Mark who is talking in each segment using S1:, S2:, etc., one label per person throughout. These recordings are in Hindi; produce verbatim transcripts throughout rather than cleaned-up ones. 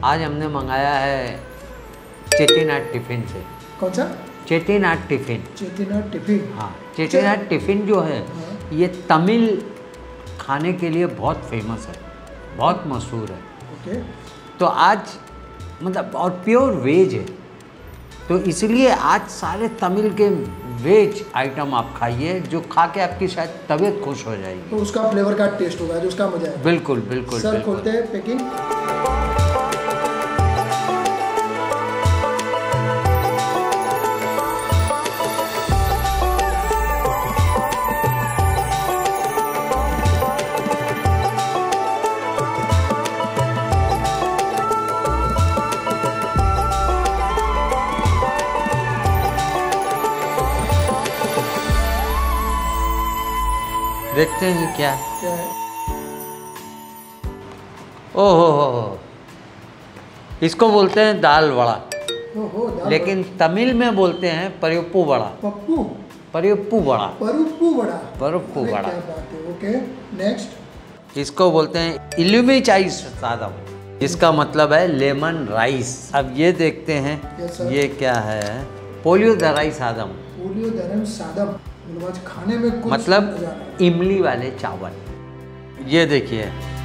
S1: आज हमने मंगाया है चेटीनाथ टिफ़िन से।
S2: कौन सा?
S1: चेटीनाथ टिफ़िन।
S2: चेटीनाथ टिफ़िन।
S1: हाँ, चेटीनाथ टिफ़िन जो है
S2: हाँ।
S1: ये तमिल खाने के लिए बहुत फेमस है, बहुत मशहूर है।
S2: ओके।
S1: तो आज मतलब और प्योर वेज है, तो इसलिए आज सारे तमिल के वेज आइटम आप खाइए जो खा के आपकी शायद तबीयत खुश हो जाएगी।
S2: तो उसका फ्लेवर का टेस्ट होगा जो उसका मजा है।
S1: बिल्कुल बिल्कुल।
S2: सर खोलते हैं पैकिंग।
S1: देखते हैं क्या
S2: क्या है?
S1: ओह हो हो हो, इसको बोलते हैं दाल वड़ा,
S2: ओहो, दाल
S1: लेकिन तमिल में बोलते हैं परियप्पू वड़ा।
S2: पप्पू
S1: परियप्पू वड़ा।
S2: परुप्पू वड़ा।
S1: परियप्पू
S2: अरे
S1: वड़ा।
S2: क्या बात है। Okay next.
S1: इसको बोलते हैं इल्लुमी चाइस सादम, इसका मतलब है लेमन राइस। अब ये देखते हैं
S2: Yes, sir.
S1: ये क्या है, पोलियो दराई सादम,
S2: पोलियो धर्म सादम। मतलब आज खाने में कुछ
S1: मतलब
S2: मजा आ रहा है।
S1: इमली वाले चावल। ये देखिए,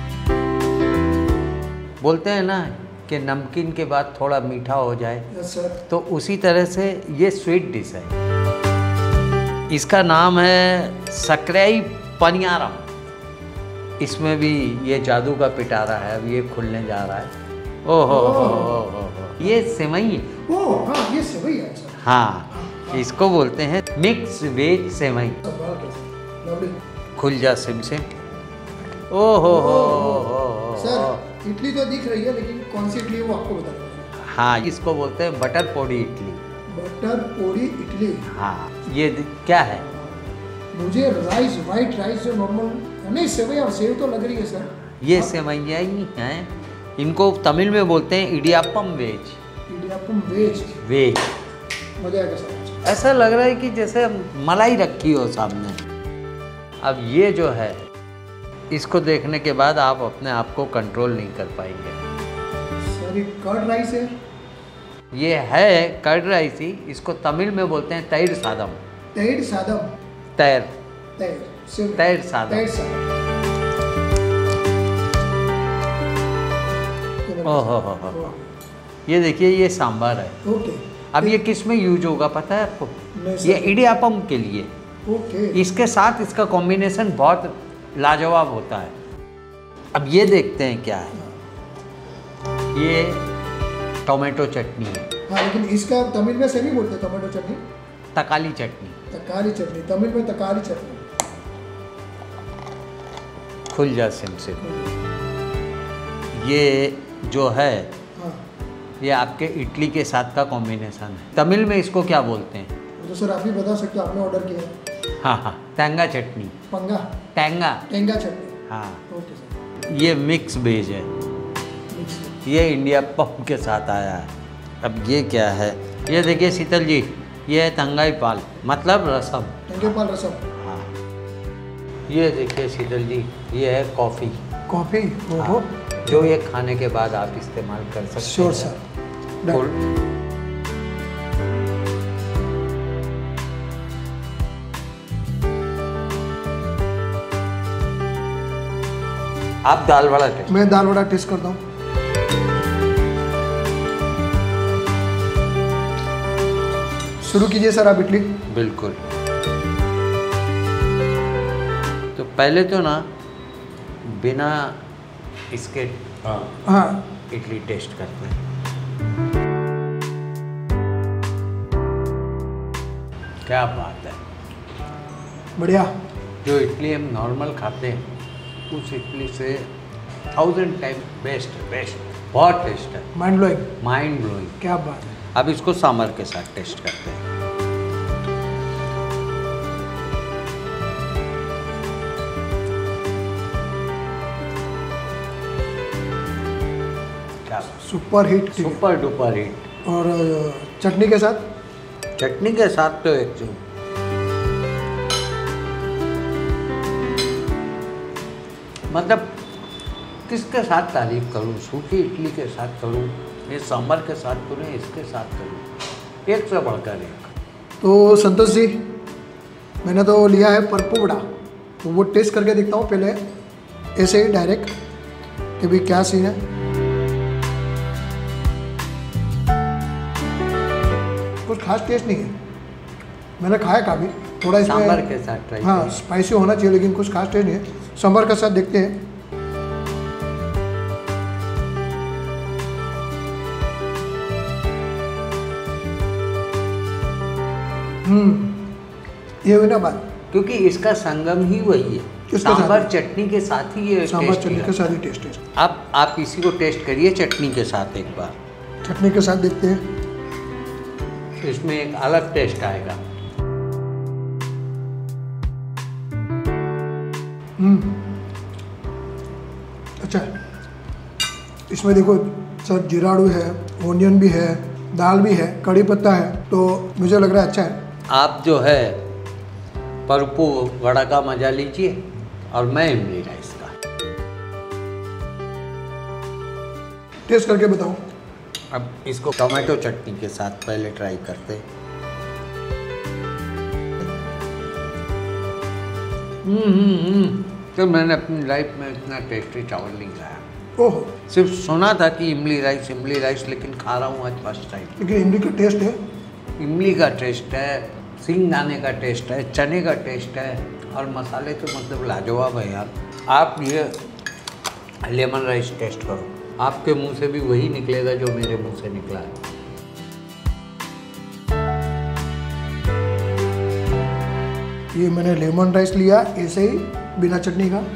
S1: बोलते हैं ना कि नमकीन के बाद थोड़ा मीठा हो जाए,
S2: यस सर।
S1: तो उसी तरह से ये स्वीट डिश है। इसका नाम है सकराई पनियारम। इसमें भी ये जादू का पिटारा है, अब ये खुलने जा रहा है। ओहो हो हो हो, ये सेवई है।
S2: ओह हाँ, ये सेवई है सर।
S1: हाँ, इसको बोलते हैं मिक्स वेज सेवई।
S2: लवली।
S1: खुल जा सिम सिम। ओहो हो हो।
S2: सर इडली तो दिख रही है, लेकिन कौन सी इडली है वो आपको बता दें।
S1: हाँ, इसको बोलते हैं बटर पोड़ी इडली।
S2: बटर पोड़ी इडली।
S1: हाँ, ये दि- क्या है?
S2: मुझे राइस, वाइट राइस जो नॉर्मल नहीं, सेवई और सेव तो लग रही है सर।
S1: ये सेवैयाँ ही हैं, इनको तमिल में बोलते हैं idiyappam veg.
S2: Idiyappam veg.
S1: Veg
S2: मजा आएगा सर।
S1: ऐसा लग रहा है कि जैसे मलाई रखी हो सामने। अब ये जो है, इसको देखने के बाद आप अपने आप को कंट्रोल नहीं कर पाएंगे।
S2: सर ये कर्ड राइस है।
S1: ये है कर्ड राइस ही, इसको तमिल में बोलते हैं तैर सादम।
S2: तैर सादम।
S1: तैर
S2: तैर सेव।
S1: तैर सादम।
S2: तैर सादम।
S1: ओहो हो हो। ये देखिए, ये सांभर है।
S2: ओके।
S1: अब ये किस में यूज होगा पता है आपको?
S2: नहीं सर।
S1: ये इडियापम के लिए।
S2: ओके।
S1: इसके साथ इसका कॉम्बिनेशन बहुत लाजवाब होता है। अब ये देखते हैं क्या है। ये टोमेटो चटनी है।
S2: हाँ, लेकिन इसका तमिल में सेमी बोलते हैं टोमेटो चटनी।
S1: तकाली चटनी।
S2: तकारी चटनी, तमिल में तकारी चटनी।
S1: खुल जा सिम सिम। ये जो है,
S2: हाँ,
S1: ये आपके इडली के साथ का कॉम्बिनेशन है। तमिल में इसको क्या बोलते हैं?
S2: तो सर आप भी बता सकते हो, आपने ऑर्डर किया है।
S1: हाँ हाँ, टेंगा चटनी।
S2: पंगा।
S1: टेंगा।
S2: टेंगा चटनी।
S1: हाँ,
S2: ओके सर।
S1: ये मिक्स वेज है।
S2: मिक्स।
S1: ये इंडिया पम के साथ आया है। अब ये क्या है? ये देखिए शीतल जी, ये है तंगाई पाल, मतलब रसम।
S2: टेंगे पाल रसम।
S1: हाँ, ये देखिए शीतल जी, ये है कॉफ़ी।
S2: कॉफी। ओहो।
S1: जो ये खाने के बाद आप इस्तेमाल कर सकते हैं।
S2: Sure sir.
S1: फुल। आप दाल वड़ा टेस्ट।
S2: मैं दाल वड़ा टेस्ट करता हूँ। शुरू कीजिए सर आप इडली।
S1: बिल्कुल। तो पहले तो ना बिना इसके
S2: हाँ।
S1: इडली टेस्ट करते हैं। क्या बात है।
S2: बढ़िया।
S1: जो इडली हम नॉर्मल खाते हैं उस इडली से थाउजेंड टाइम बेस्ट बेस्ट, बहुत टेस्ट है।
S2: Mind blowing.
S1: Mind blowing.
S2: क्या बात है।
S1: अब इसको सांभर के साथ टेस्ट करते हैं। क्या
S2: super hit.
S1: Super duper hit.
S2: और चटनी के साथ?
S1: चटनी के साथ तो एक जो मतलब किसके साथ तारीफ करूँ? सूखी इडली के साथ करूँ, ये सांभर के साथ करूँ, इसके साथ करूँ, एक से बढ़कर एक।
S2: तो संतोष जी, मैंने तो लिया है परपू वड़ा, तो वो टेस्ट करके देखता हूँ पहले ऐसे ही डायरेक्ट कि भाई क्या सीन है। कुछ खास टेस्ट नहीं है, मैंने खाया काफ़ी थोड़ा इसमें
S1: सांभर के साथ ट्राई
S2: हाँ स्पाइसी होना चाहिए, लेकिन कुछ खास टेस्ट नहीं है। सांभर के साथ देखते हैं। हम्म ये हुई ना बात,
S1: क्योंकि इसका संगम ही वही है, सांभर चटनी के साथ ही ये
S2: सांभर चटनी के साथ ही टेस्ट है।
S1: अब आप इसी को टेस्ट करिए चटनी के साथ एक बार।
S2: चटनी के साथ देखते हैं,
S1: इसमें एक अलग टेस्ट आएगा।
S2: हम्म अच्छा, इसमें देखो सर जीराड़ू है, ओनियन भी है, दाल भी है, कड़ी पत्ता है, तो मुझे लग रहा है अच्छा है।
S1: आप जो है परपू वड़ा का मजा लीजिए और मैं इमली राइस का
S2: टेस्ट करके बताऊं।
S1: अब इसको टोमेटो चटनी के साथ पहले ट्राई करते हैं। हम्म हम्म हम्म तो मैंने अपनी लाइफ में इतना टेस्टी चावल नहीं खाया।
S2: ओहो,
S1: सिर्फ सुना था कि इमली राइस इमली राइस, लेकिन खा रहा हूँ आज फर्स्ट टाइम।
S2: लेकिन इमली का टेस्ट है,
S1: इमली का टेस्ट है, सिंगदाने का टेस्ट है, चने का टेस्ट है, और मसाले तो मतलब लाजवाब है यार। आप ये लेमन राइस टेस्ट करो, आपके मुंह से भी वही निकलेगा जो मेरे मुंह से निकला है।
S2: ये मैंने लेमन राइस लिया ऐसे ही बिना चटनी का।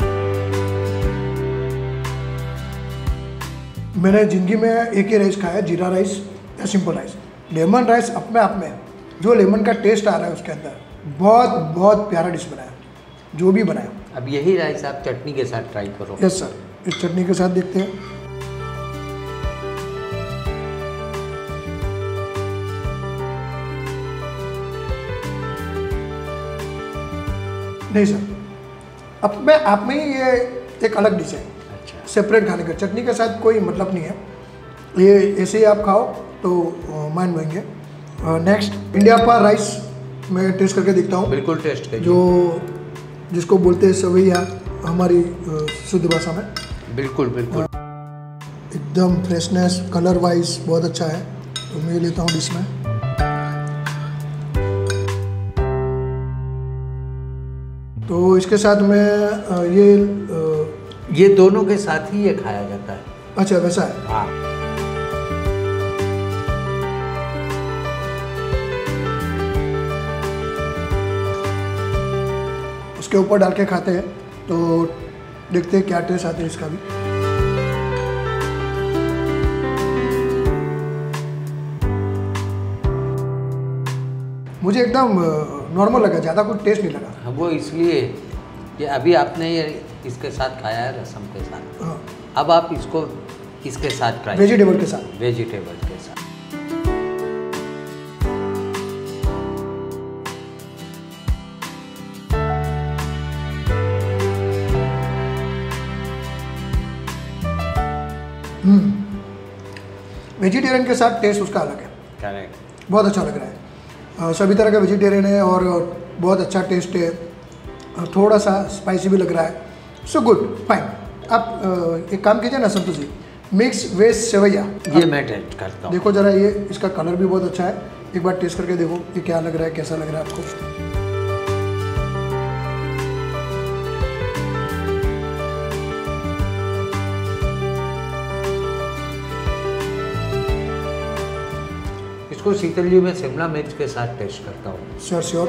S2: मैंने जिंदगी में एक ही राइस खाया, जीरा राइस या सिंपल राइस। लेमन राइस अपने आप में जो लेमन का टेस्ट आ रहा है उसके अंदर, बहुत बहुत प्यारा डिश बनाया जो भी बनाया।
S1: अब यही राइस आप चटनी के साथ ट्राई करो।
S2: यस सर, इस चटनी के साथ देखते हैं। नहीं सर, अपने आप में ही ये एक अलग डिश है।
S1: अच्छा,
S2: सेपरेट खाने का, चटनी के साथ कोई मतलब नहीं है। ये ऐसे ही आप खाओ तो मान लेंगे। नेक्स्ट इंडिया पर राइस मैं टेस्ट करके देखता हूँ।
S1: बिल्कुल टेस्ट करिए।
S2: जो जिसको बोलते हैं सवैया हमारी शुद्ध भाषा में।
S1: बिल्कुल बिल्कुल
S2: एकदम फ्रेशनेस, कलर वाइज बहुत अच्छा है, तो मैं लेता हूँ डिश में। तो इसके साथ में ये
S1: ये दोनों के साथ ही ये खाया जाता है।
S2: अच्छा वैसा है।
S1: हाँ,
S2: उसके ऊपर डाल के खाते हैं, तो देखते हैं क्या टेस्ट आते हैं इसका भी। मुझे एकदम नॉर्मल लगा, ज़्यादा कुछ टेस्ट नहीं लगा।
S1: वो इसलिए कि अभी आपने ये इसके साथ खाया है रसम के साथ।
S2: हाँ,
S1: अब आप इसको इसके साथ ट्राई,
S2: वेजिटेबल के साथ।
S1: वेजिटेबल के साथ।
S2: हम्म वेजिटेरियन के साथ टेस्ट उसका अलग है।
S1: करेक्ट,
S2: बहुत अच्छा लग रहा है। अ, सभी तरह का वेजिटेरियन है और बहुत अच्छा टेस्ट है, अ, थोड़ा सा स्पाइसी भी लग रहा है। So good, fine. आप अ, एक काम कीजिए ना संतोष जी, मिक्स वेज सेवैया
S1: ये मैं टेस्ट करता हूँ।
S2: देखो जरा, ये इसका कलर भी बहुत अच्छा है, एक बार टेस्ट करके देखो कि क्या लग रहा है, कैसा लग रहा है आपको।
S1: इसको शीतल जी में शिमला मिर्च के साथ टेस्ट करता हूँ।
S2: Sure sure.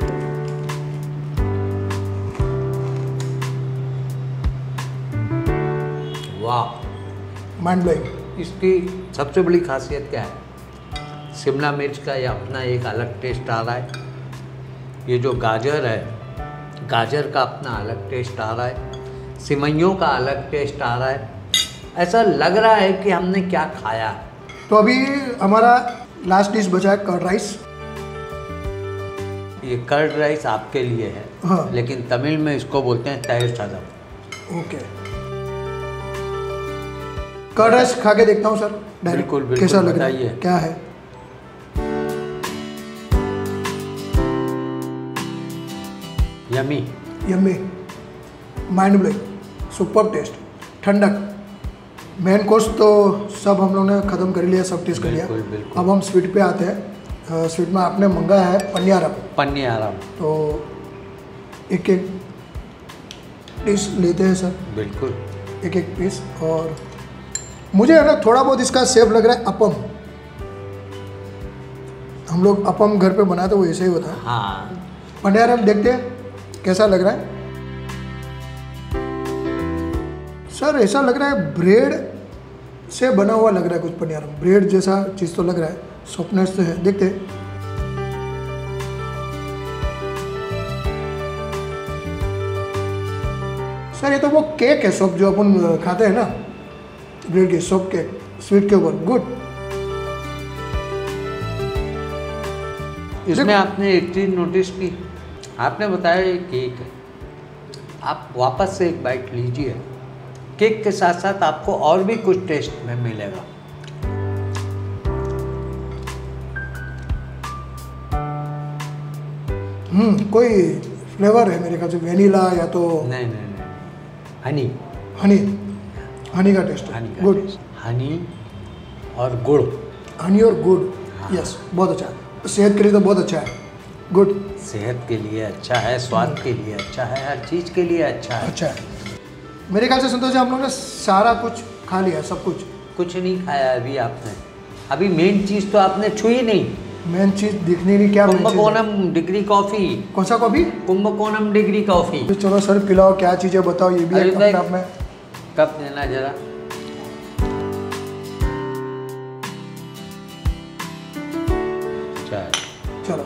S1: वाह,
S2: माइंड ब्लोइंग।
S1: इसकी सबसे बड़ी खासियत क्या है? शिमला मिर्च का ये अपना एक अलग टेस्ट आ रहा है। ये जो गाजर है, गाजर का अपना अलग टेस्ट आ रहा है। सिमइयों का अलग टेस्ट आ रहा है। ऐसा लग रहा है कि हमने क्या खाया।
S2: तो अभी हमारा लास्ट डिश बचा है कर्ड राइस।
S1: ये कर्ड राइस आपके लिए है।
S2: हाँ।
S1: लेकिन तमिल में इसको बोलते हैं तैर सादम।
S2: ओके। कर्ड राइस खा के देखता हूँ सर डायरेक्ट,
S1: बिल्कुल, बिल्कुल,
S2: कैसा लग रहा है,
S1: बताइए।
S2: क्या है।
S1: Yummy.
S2: Yummy, mind blowing, super taste, ठंडक। मेन कोर्स तो सब हम लोग ने ख़त्म कर लिया, सब टेस्ट कर लिया।
S1: बिल्कुल, बिल्कुल।
S2: अब हम स्वीट पे आते हैं। स्वीट में आपने मंगाया है पनियारम,
S1: पनियारम,
S2: तो एक एक पीस लेते हैं सर,
S1: बिल्कुल।
S2: एक एक पीस। और मुझे है ना थोड़ा बहुत इसका सेफ लग रहा है अपम। हम लोग अपम घर पे बनाते वो ऐसे ही होता है।
S1: हाँ,
S2: पनियारम देखते हैं कैसा लग रहा है। सर ऐसा लग रहा है ब्रेड से बना हुआ लग रहा है कुछ पनियारम, ब्रेड जैसा चीज़ तो लग रहा है, सॉफ्टनेस तो है। देखते हैं। सर ये तो वो केक है सॉफ्ट जो अपन खाते हैं ना, ब्रेड की सॉफ्ट केक स्वीट के ऊपर। गुड।
S1: इसमें आपने एक चीज़ नोटिस की, आपने बताया ये केक है, आप वापस से एक बाइट लीजिए, केक के साथ साथ आपको और भी कुछ टेस्ट में मिलेगा।
S2: हम्म कोई फ्लेवर है मेरे ख्याल से, वेनिला या तो
S1: नहीं नहीं नहीं, हनी,
S2: हनी, हनी का टेस्ट है।
S1: हनी का
S2: गुड।
S1: टेस्ट, हनी और गुड़।
S2: हनी और गुड़, यस, बहुत अच्छा है। सेहत के लिए तो बहुत अच्छा है। गुड।
S1: सेहत के लिए अच्छा है, स्वाद के लिए अच्छा है, हर चीज़ के लिए अच्छा है।
S2: अच्छा है। मेरे ख्याल से संतोष जी हम लोग ने सारा कुछ खा लिया, सब कुछ।
S1: कुछ नहीं खाया अभी आपने, अभी मेन चीज़ तो आपने छुई नहीं।
S2: मेन चीज़ दिखनी नहीं, क्या main चीज़ है?
S1: Kumbakonam degree coffee.
S2: कौन सा कॉफी?
S1: Kumbakonam degree coffee.
S2: तो चलो सर पिलाओ, क्या चीज़ है बताओ, ये भी
S1: अरे
S2: एक
S1: भाई,
S2: अपने आप में।
S1: कप देना जरा। चाय।
S2: चलो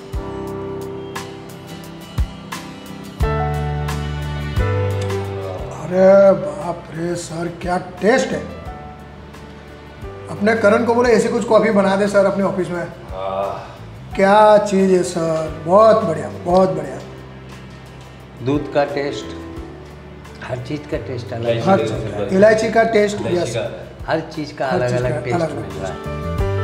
S2: अरे बाप रे सर, क्या टेस्ट है। अपने करण को बोले ऐसी कुछ कॉफ़ी बना दे सर अपने ऑफिस में। क्या चीज़ है सर, बहुत बढ़िया, बहुत बढ़िया।
S1: दूध का टेस्ट, हर चीज़ का टेस्ट अलग है।
S2: हर इलायची का टेस्ट, यस,
S1: हर चीज़ का
S2: हर
S1: अलग
S2: चीज़
S1: अलग
S2: का
S1: टेस्ट
S2: अलग-अलग
S1: मिल रहा है।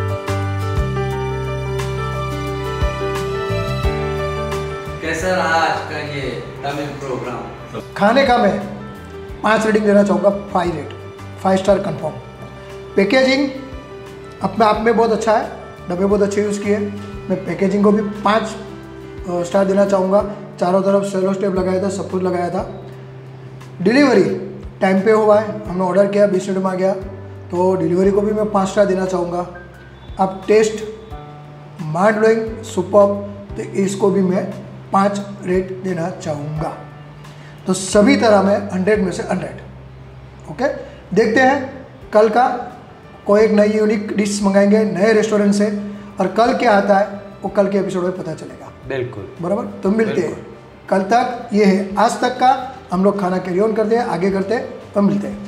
S1: कैसा रहा आज का ये तमिल प्रोग्राम?
S2: खाने का मैं पाँच रेटिंग देना चाहूँगा, five rate, five star confirm. Packaging अपने आप में बहुत अच्छा है, डब्बे बहुत अच्छे यूज़ किए। मैं पैकेजिंग को भी पाँच स्टार देना चाहूँगा। चारों तरफ सेलो स्टेप लगाया था, सब कुछ लगाया था। डिलीवरी टाइम पे हुआ है, हमने ऑर्डर किया बीस मिनट में आ गया, तो डिलीवरी को भी मैं पाँच स्टार देना चाहूँगा। अब टेस्ट माइंड ब्लोइंग, सुपर, तो इसको भी मैं पाँच रेट देना चाहूँगा। तो सभी तरह में हंड्रेड में से हंड्रेड। ओके, देखते हैं कल का कोई एक नई यूनिक डिश मंगाएंगे नए रेस्टोरेंट से, और कल क्या आता है वो कल के एपिसोड में पता चलेगा।
S1: बिल्कुल,
S2: बराबर, तो मिलते हैं कल तक। ये है आज तक का, हम लोग खाना कैरी ऑन करते हैं, आगे करते हैं, तो मिलते हैं।